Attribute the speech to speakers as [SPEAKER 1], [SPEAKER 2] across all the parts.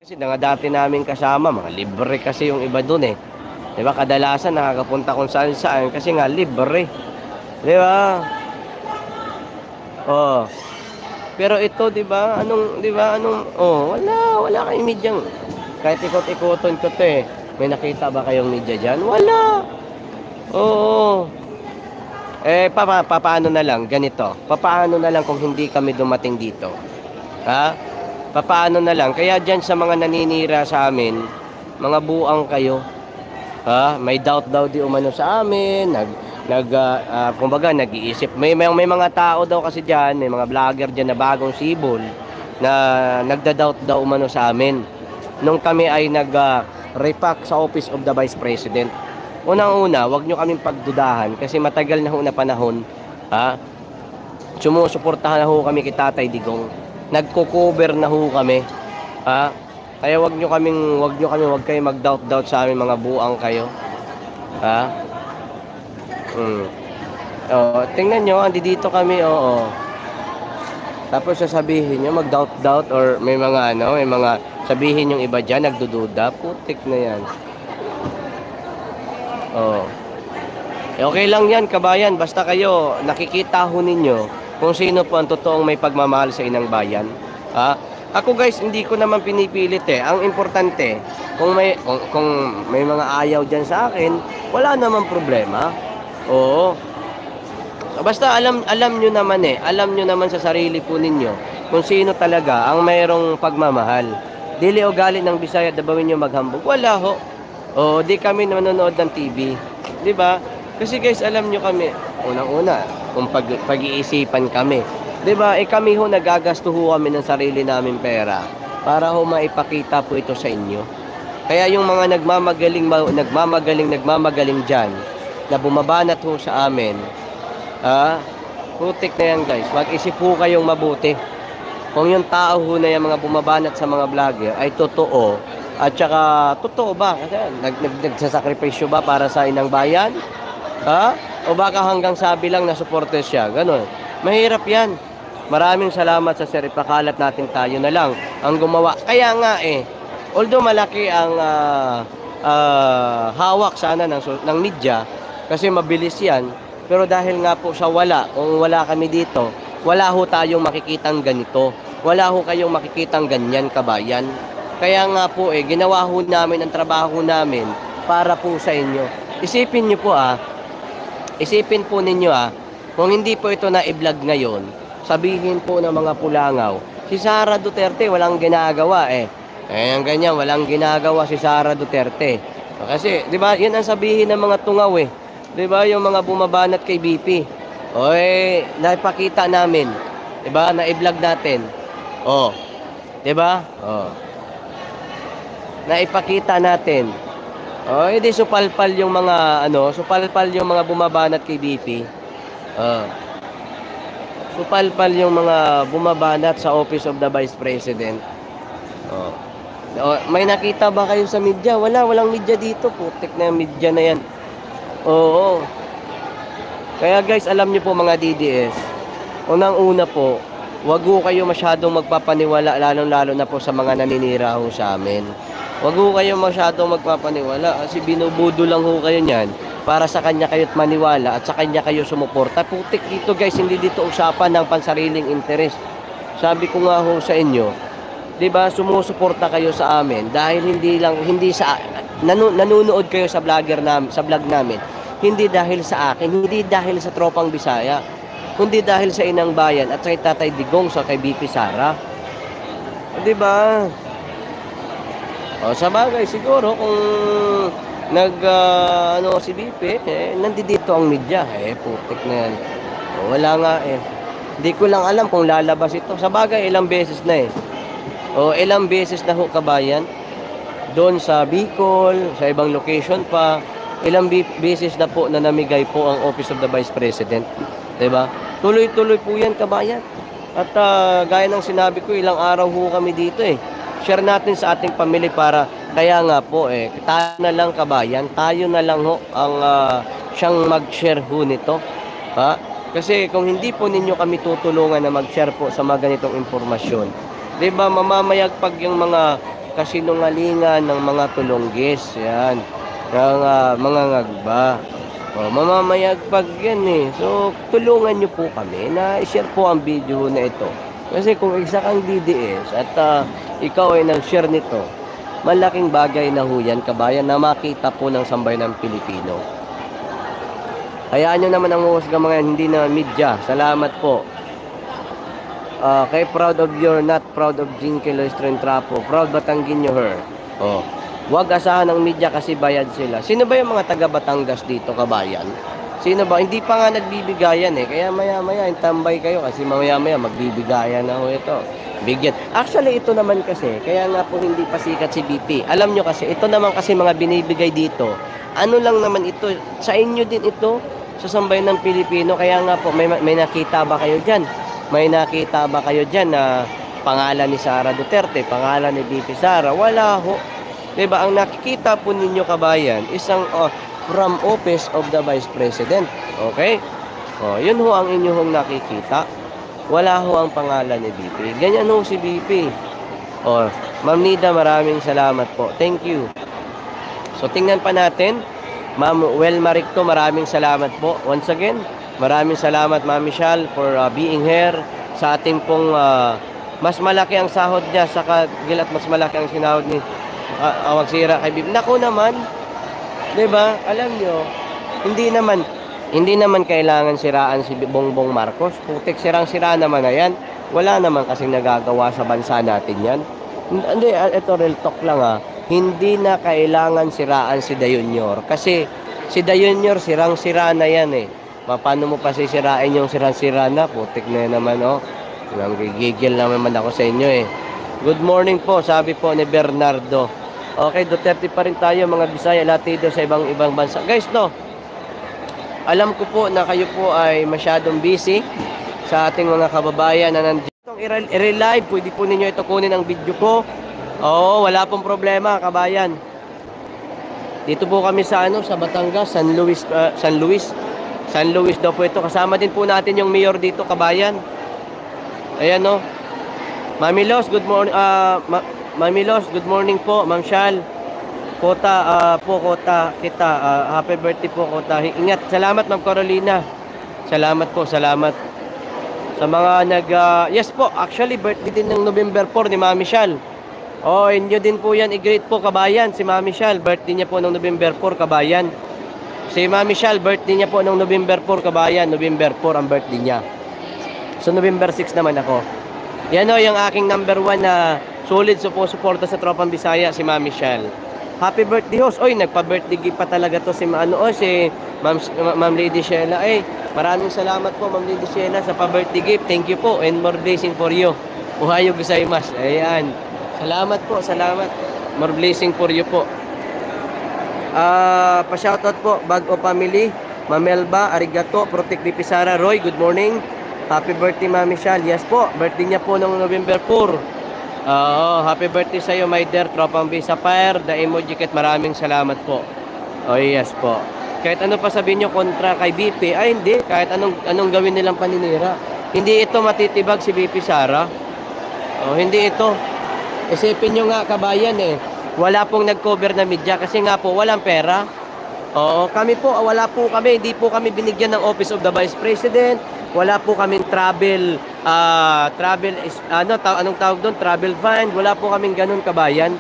[SPEAKER 1] Kasi mga dati namin kasama, mga libre kasi yung iba dun eh. 'Di ba? Kadalasan nakakapunta kung saan-saan kasi nga libre. 'Di ba? Oh. Pero ito 'di ba? Anong 'di ba? Wala kayong medyang kahit ikot-ikoton ko 'to eh. May nakita ba kayong media diyan? Wala. Oo. Papaano na lang ganito. Papaano na lang kung hindi kami dumating dito? Ha? Papaano na lang? Kaya diyan sa mga naninira sa amin, mga buang kayo. Ha? May doubt daw di umano sa amin, kumbaga nag-iisip. May mga tao daw kasi diyan, may mga vlogger diyan na bagong sibol na nagda-doubt daw umano sa amin. Nung kami ay repack sa Office of the Vice President. Unang-una, wag nyo kaming pagdudahan kasi matagal na ho na panahon, ha? Sumusuportahan na ho kami kay Tatay Digong. Nagko-cover na ho kami, ha? Kaya wag kayong mag-doubt sa amin mga buang kayo. Ha? Oh, tingnan nyo, andi dito kami, oo. Tapos sasabihin nyo, mag-doubt or may mga sabihin yung iba dyan, nagdududa, putik na yan. Oh. Okay lang yan, kabayan, basta kayo, nakikita ho ninyo kung sino po ang totoong may pagmamahal sa inang bayan. Ha? Ako guys, hindi ko naman pinipilit eh. Ang importante, kung may mga ayaw diyan sa akin, wala namang problema. Oo. Basta alam niyo naman eh. Alam niyo naman sa sarili po ninyo kung sino talaga ang mayroong pagmamahal. Dili ugali ng Bisaya dabawin niyo maghambog. Wala ho. O di kami nanonood ng TV. 'Di ba? Kasi guys, alam niyo kami, unang-una, kung pag-iisipan kami. 'Di ba? Kami ho nagagasto ho kami ng sarili namin pera para ho maipakita po ito sa inyo. Kaya yung mga nagmamagaling diyan na bumabanat ho sa amin, putik na yan guys. Mag-isip ho kayong mabuti. Kung yung tao ho na yung mga bumabanat sa mga vlogger ay totoo, at saka totoo ba? Kasi nagsasakripisyo ba para sa inang bayan? Ha? O baka hanggang sabi lang na supporter siya? Ganon. Mahirap yan. Maraming salamat sa Sir. Ipakalat natin tayo na lang ang gumawa. Kaya nga although malaki ang hawak sana ng media, kasi mabilis yan, pero dahil nga po sa kung wala kami dito, wala ho tayong makikitang ganito. Wala ho kayong makikitang ganyan, kabayan. Kaya nga po ginawa ho namin ang trabaho namin para po sa inyo. Isipin po ninyo kung hindi po ito na i-vlog ngayon, sabihin po ng mga pulangaw, si Sara Duterte walang ginagawa ang ganyan, walang ginagawa si Sara Duterte. Kasi, di ba, yan ang sabihin ng mga tungaw di ba, yung mga bumabanat kay BP. Naipakita namin, di ba, na i-vlog natin. Di ba? Naipakita natin. Hindi supalpal yung mga bumabanat kay BP. Supalpal yung mga bumabanat sa Office of the Vice President. May nakita ba kayo sa media? Walang media dito. Putik na yung media na yan. Oo. Kaya guys, alam niyo po mga DDS, unang-una po, wag ho kayo masyadong magpapaniwala, lalong-lalo na po sa mga naninira ho sa amin. Wag ho kayo masyadong magpapaniwala kasi binubudo lang ho kayo niyan para sa kanya kayo't maniwala at sa kanya kayo sumuporta. Putik dito guys, hindi dito usapan ng pansariling interes. Sabi ko nga ho sa inyo, 'di ba, sumusuporta kayo sa amin dahil nanonood kayo sa vlog namin. Hindi dahil sa akin, hindi dahil sa tropang Bisaya, kundi dahil sa inang bayan at sa Tatay Digong, sa kay BP Sara. 'Di ba? Sa bagay siguro kung si BP, nandito ang media, putik na yan. Wala nga Hindi ko lang alam kung lalabas ito. Sa bagay, ilang beses na ilang beses na ho, kabayan. Doon sa Bicol, sa ibang location pa, ilang beses na po na namigay po ang Office of the Vice President. Diba? Tuloy-tuloy po yan, kabayan. At gaya ng sinabi ko, ilang araw ho kami dito Share natin sa ating pamilya kaya nga po tayo na lang, kabayan, tayo na lang ho ang siyang mag-share ho nito. Kasi kung hindi po ninyo kami tutulungan na mag-share po sa mga ganitong impormasyon, 'di ba, mamamayagpag yung mga kasinungalingan ng mga tulunggis. Yan. Ng mga ngagba. O, mamamayagpag yan eh. So, tulungan nyo po kami na i-share po ang video na ito. Kasi kung isa kang DDS at ikaw ay nag-share nito, malaking bagay na ho yan, kabayan, na makita po ng sambayan ng Pilipino. Hayaan nyo naman ang huwasga mga hindi na media. Salamat po. Kay proud of your, not proud of Jinky Loistren Trapo. Proud Batangginyo her. Oh. Huwag asahan ng media kasi bayad sila. Sino ba yung mga taga Batangas dito, kabayan? Sino ba? Hindi pa nga nagbibigayan eh. Kaya maya-maya, tambay kayo kasi maya-maya magbibigayan na ho ito. Bigyan. Actually, ito naman kasi, kaya nga po hindi pa sikat si BP. Alam nyo kasi, ito naman kasi mga binibigay dito. Ano lang naman ito, sa inyo din ito, sa sambayan ng Pilipino. Kaya nga po, may nakita ba kayo dyan? May nakita ba kayo dyan na pangalan ni Sara Duterte, pangalan ni BP Sara? Wala ho. Diba, ang nakikita po ninyo, kabayan, isang from office of the Vice President. Okay? Yun ho ang inyong nakikita. Wala ho ang pangalan ni BP. Ganyan ho si BP. Ma'am Nida, maraming salamat po. Thank you. So, tingnan pa natin. Ma'am Welma Ricto, maraming salamat po. Once again, maraming salamat, Ma'am Michelle, for being here sa ating pong mas malaki ang sahod niya sa kagilat, mas malaki ang sinahod ni awag sira kay BP. Naku naman, 'di ba? Alam nyo, hindi naman kailangan siraan si Bongbong Marcos. Putik sirang-sira naman na yan. Wala naman kasing nagagawa sa bansa natin yan. Hindi, ito real talk lang Hindi na kailangan siraan si Dayunyor. Kasi si Dayunyor sirang-sira na yan eh. Paano mo pa sisirain yung sirang-sira na? Putik na yan naman Gigil naman ako sa inyo eh. Good morning po, sabi po ni Bernardo. Okay, Duterte pa rin tayo mga Bisaya, Latido sa ibang bansa. Guys, alam ko po na kayo po ay masyadong busy sa ating mga kababayan na nandito. I-relive, pwede po ninyo ito kunin ang video ko. Wala pong problema, kabayan. Dito po kami sa sa Batangas, San Luis daw po ito. Kasama din po natin yung mayor dito, kabayan. Ayan Mami Los, good morning. Mami Los, good morning po, Ma'am Shal. Kota kita. Happy birthday po, Kota. Ingat. Salamat, Ma'am Carolina. Salamat po, salamat. Sa mga yes po, actually birthday din ng November 4 ni Mami Shal. Inyo din po yan, i-greet po, kabayan. Si Mami Shal, birthday niya po ng November 4, kabayan. Si Mami Shal, birthday niya po ng November 4, kabayan. November 4 ang birthday niya. So, November 6 naman ako. Yan yung aking number 1 na solid suporta sa Tropang Bisaya, si Mami Shal. Happy birthday, host. Nagpa-birthday gift pa talaga to si Ma'am Lady Sheila. Maraming salamat po, Ma'am Lady Sheila, sa pa-birthday gift. Thank you po and more blessing for you. Ohayo gozaimasu. Ayan. Salamat po, salamat. More blessing for you po. Pa-shoutout po, Bago Family, Mamelba, Arigato, Protect BP Sara, Roy, good morning. Happy birthday, Mami Shal. Yes po, birthday niya po noong November 4. Happy birthday sa iyo, my dear Tropang Bisa Fire, the emoji kit, maraming salamat po. Yes po. Kahit ano pa sabihin nyo kontra kay BP, hindi. Kahit anong gawin nilang paninira. Hindi ito matitibag si BP Sara. Hindi ito. Isipin nyo nga, kabayan wala pong nag-cover na media kasi nga po, walang pera. Kami po, wala po kami. Hindi po kami binigyan ng Office of the Vice President. Wala po kaming travel anong tawag doon? Travel fund. Wala po kaming ganun, kabayan.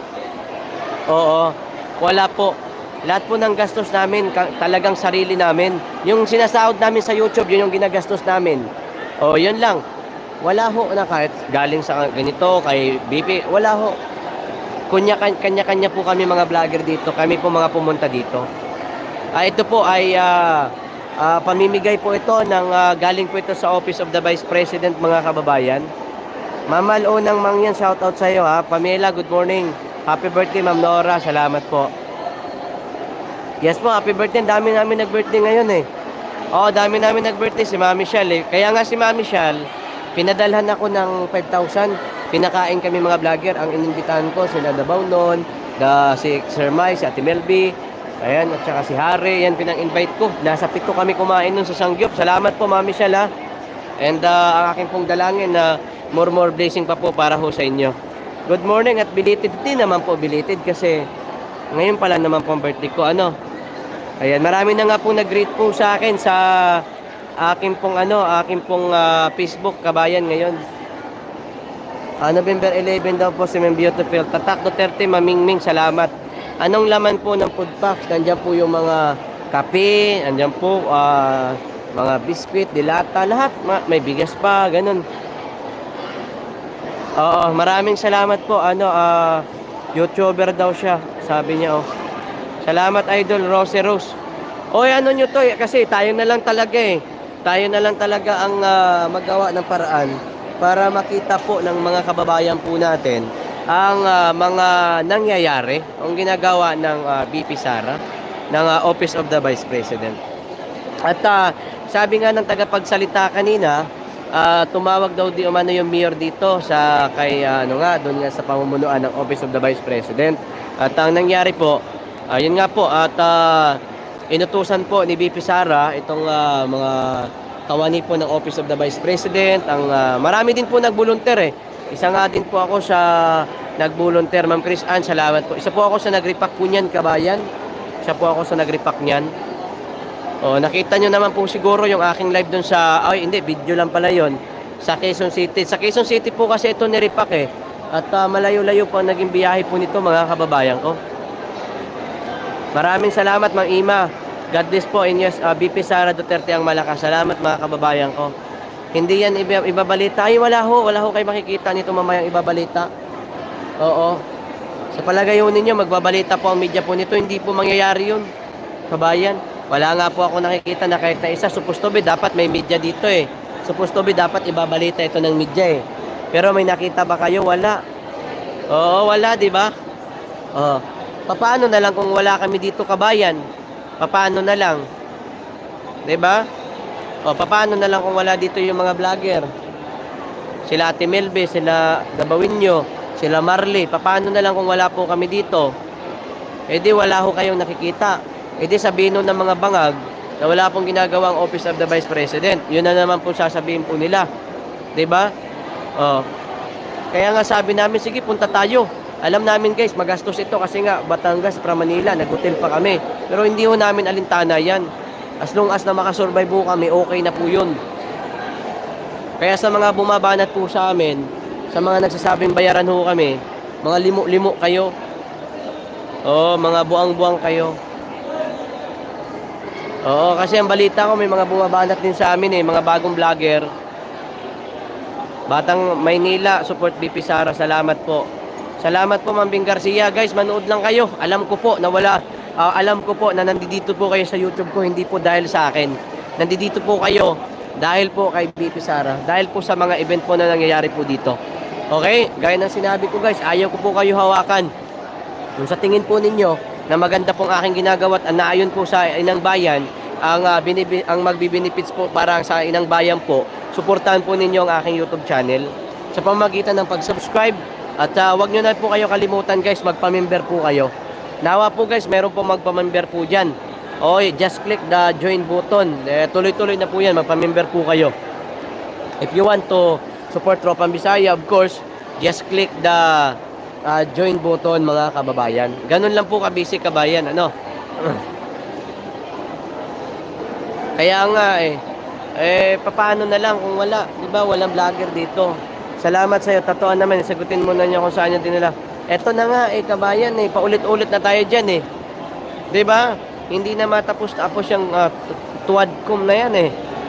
[SPEAKER 1] Wala po. Lahat po ng gastos namin, talagang sarili namin. Yung sinasahod namin sa YouTube, yun yung ginagastos namin. Yun lang. Wala ho na kahit galing sa ganito, kay BP. Wala ho. Kanya-kanya po kami mga vlogger dito. Kami po mga pumunta dito. Ito po ay pamimigay po ito ng galing po ito sa Office of the Vice President, mga kababayan. Mamal Unang Mangyan, shout out sa iyo Pamela, good morning. Happy birthday, Ma'am Nora. Salamat po. Yes po, happy birthday. Dami namin nag-birthday ngayon dami namin nag-birthday si Mami Shal Kaya nga si Mami Shal, pinadalhan ako ng 5,000. Pinakain kami mga vlogger. Ang inimbitahan ko sila Dabaw noon, si Sir Mai, si Ate Melby, ayan, at saka si Harry. Yan pinang-invite ko. Nasa 7 kami kumain nun sa Sangyup. Salamat po, Mami Shal And ang aking pong dalangin na more blessing pa po para ho sa inyo. Good morning at belated din naman po, belated kasi ngayon pala naman po ang birthday ko. Ano? Ayan, marami na nga po nag-greet po sa akin sa akin pong Facebook kabayan ngayon. November 11 daw po si Ma'am Beautiful. Tatak Duterte, Mamingming, salamat. Anong laman po ng food packs? Nandiyan po yung mga kape, nandiyan po mga biskwit, dilata, lahat. May bigas pa, ganun. Oo, maraming salamat po. YouTuber daw siya, sabi niya. Salamat Idol Rose Rose. Oy, ano nyo to? Kasi tayo na lang talaga Tayo na lang talaga ang magawa ng paraan para makita po ng mga kababayan po natin ang mga nangyayari, ang ginagawa ng BP Sara, ng Office of the Vice President. At sabi nga ng tagapagsalita kanina, tumawag daw di umano yung mayor dito sa kay doon nga sa pamumunuan ng Office of the Vice President. At ang nangyari po, yun nga po at inutusan po ni BP Sara itong mga kawani po ng Office of the Vice President. Ang marami din po nagbolunteer Isa nga din po ako sa nagbolunteer, Ma'am Chris Ann, salamat po. Isa po ako sa nagrepack po niyan, kabayan. Isa po ako sa nagrepack niyan. Nakita nyo naman po siguro yung aking live dun sa, hindi, video lang pala yon sa Quezon City. Sa Quezon City po kasi ito nirepack At malayo-layo po ang naging biyahe po nito, mga kababayan ko. Maraming salamat, Ma'am Ima. God bless po. And yes, BP Sara Duterte ang malakas. Salamat, mga kababayan ko. Hindi yan ibabalita. Ay, wala ho kayo makikita nito mamayang ibabalita. Oo. Sa palagay ninyo, magbabalita po ang media po nito. Hindi po mangyayari yun, kabayan. Wala nga po ako nakikita na kahit na isa. Supposed to be, dapat may media dito Supposed to be, dapat ibabalita ito ng media Pero may nakita ba kayo? Wala. Oo, wala, di ba? Paano na lang kung wala kami dito, kabayan? Paano na lang? Di ba? Paano na lang kung wala dito yung mga vlogger? Sila Ate Melbe, sila Gabawinyo, sila Marley. Paano na lang kung wala po kami dito? Di wala ho kayong nakikita. Di sabihin ng mga bangag na wala pong ginagawa ang Office of the Vice President. Yun na naman po sasabihin po nila. Diba? Kaya nga sabi namin, sige, punta tayo. Alam namin guys, magastos ito kasi nga Batangas from Manila, nag-hotel pa kami. Pero hindi ho namin alintana yan. As long as na makasurvive po kami, okay na po yun. Kaya sa mga bumabanat po sa amin, sa mga nagsasabing bayaran ho kami, mga limo-limo kayo. Mga buang-buang kayo. Kasi ang balita ko may mga bumabanat din sa amin mga bagong vlogger. Batang Maynila, support BP Sara, salamat po. Salamat po, Ma'am Bing Garcia. Guys, manood lang kayo. Alam ko po na nandito po kayo sa YouTube ko, hindi po dahil sa akin. Nandito po kayo dahil po kay BP Sara, dahil po sa mga event po na nangyayari po dito. Okay? Gaya ng sinabi ko guys, ayaw ko po kayo hawakan. Kung sa tingin po ninyo na maganda pong aking ginagawa at naayon po sa Inang Bayan, ang magbi-benefits po para sa Inang Bayan po, suportahan po ninyo ang aking YouTube channel sa pamamagitan ng pag-subscribe. At wag nyo na po kayo kalimutan guys, magpa-member po kayo. Nawa po guys, meron po magpa-member po dyan. Just click the join button. Tuloy-tuloy na po yan, magpa-member po kayo. If you want to support Tropang Bisaya, of course, just click the join button, mga kababayan. Ganun lang po kabisi, kabayan. Kaya nga paano na lang kung wala, diba, walang vlogger dito. Salamat sa'yo, tatuan naman, sagutin mo na niya kung saan yung dinala. Eto na nga kabayan paulit-ulit na tayo dyan diba? Hindi na matapos-tapos yung tuwadkom na yan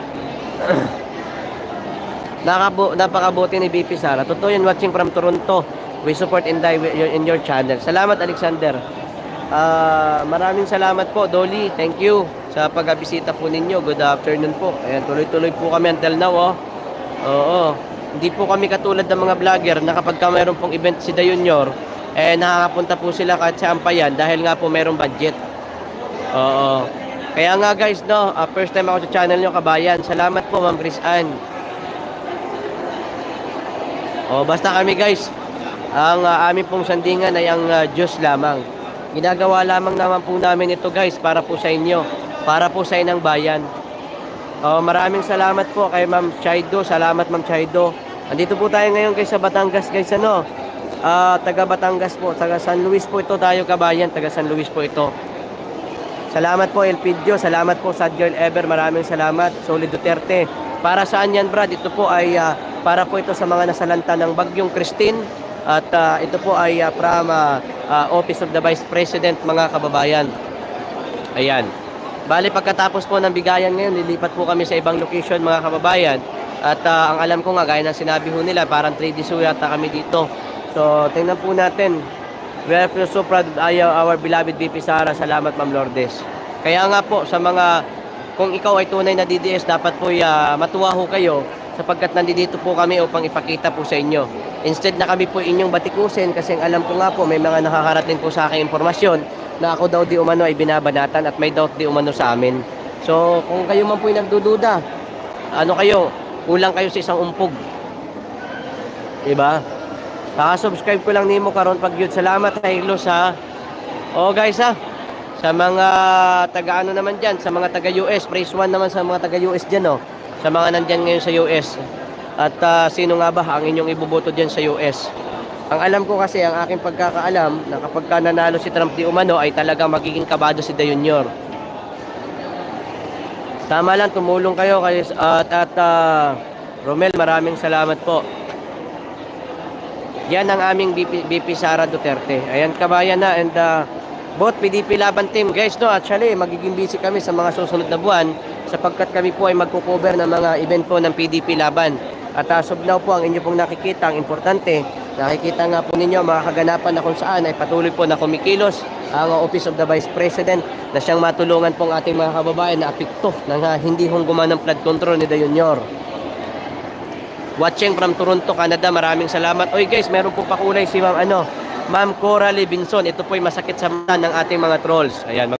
[SPEAKER 1] Napakabuti ni BP Sara. Totoo yan, watching from Toronto. We support and die in your channel. Salamat, Alexander. Maraming salamat po, Dolly. Thank you sa pag-bisita po ninyo. Good afternoon po. Ayan, tuloy-tuloy po kami until now Hindi po kami katulad ng mga vlogger na kapag mayroon pong event si The Junior, nakakapunta po sila kahit sa Ampayan dahil nga po mayroong budget. Kaya nga guys, first time ako sa channel nyo, kabayan. Salamat po, Ma'am Chris Ann. Basta kami guys, ang aming pong sandingan ay ang Diyos lamang. Ginagawa lamang naman po namin ito guys para po sa inyo, para po sa Inang Bayan. Maraming salamat po kay Ma'am Chaido. Salamat, Ma'am Chaido. Andito po tayo ngayon guys sa Batangas guys. taga Batangas po, taga San Luis po ito tayo kabayan, taga San Luis po ito. Salamat po Elpidio, salamat po Sad Girl Ever, maraming salamat. Solid Duterte. Para saan yan Brad? Ito po ay para po ito sa mga nasalanta ng Bagyong Christine at ito po ay from Office of the Vice President mga kababayan. Ayan. Bali pagkatapos po ng bigayan ngayon, lilipat po kami sa ibang location mga kababayan. At ang alam ko nga, gaya ng sinabi ho nila, parang 3 days yata kami dito. So tingnan po natin. We are so proud of our beloved VP Sara. Salamat Ma'am Lourdes. Kaya nga po sa mga, kung ikaw ay tunay na DDS, dapat po matuwa ho kayo sapagkat nandito po kami upang ipakita po sa inyo. Instead na kami po inyong batikusin kasi alam ko nga po may mga nakakarating po sa aking impormasyon na ako daw di umano ay binabanatan at may doubt di umano sa amin. So kung kayo man po ay nagdududa, ano kayo, kulang kayo sa isang umpog. Diba? Subscribe ko lang nimo karon pag yun. Salamat Hilo sa guys sa mga taga ano naman diyan, sa mga taga US, praise 1 naman sa mga taga US diyan sa mga nandiyan ngayon sa US. At sino nga ba ang inyong iboboto diyan sa US? Ang alam ko kasi, ang aking pagkakaalam na kapag nanalo si Trump di umano ay talagang magiging kabado si De Junior. Tama lang, tumulong kayo kay Romel, maraming salamat po. Yan ang aming BP Sara Duterte. Ayan kabayan na, and both PDP Laban team guys, actually magiging busy kami sa mga susunod na buwan sapagkat kami po ay magko-cover ng mga event po ng PDP Laban. At as of now po, ang inyo pong nakikita, ang importante, nakikita nga po ninyo mga kaganapan na kung saan ay patuloy po na kumikilos ang Office of the Vice President na siyang matulungan pong ating mga kababayan na apekto ng hindi hungguman ng flood control ni De Junior. Watching from Toronto, Canada, maraming salamat. Oy guys, meron po pakulay si Ma'am Cora Levinson. Ito po ay masakit sa mata ng ating mga trolls. Ayan.